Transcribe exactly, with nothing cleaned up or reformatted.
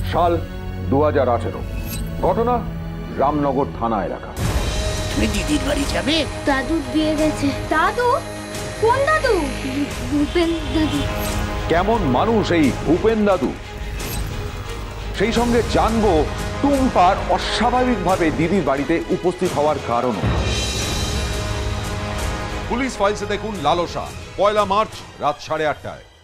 সাল দু হাজার আঠেরো। ঘটনা রামনগর থানা এলাকা। তুমি দিদির বাড়ি যাবে? দাদু দিয়ে গেছে। দাদু? কোন দাদু? ভূপেন দাদু। কেমন মানুষ এই ভূপেন দাদু, সেই সঙ্গে জানবো টুম্পার অস্বাভাবিকভাবে দিদির বাড়িতে উপস্থিত হওয়ার কারণও। পুলিশ ফাইলসে দেখুন লালসা, পয়লা মার্চ রাত সাড়ে আটটায়।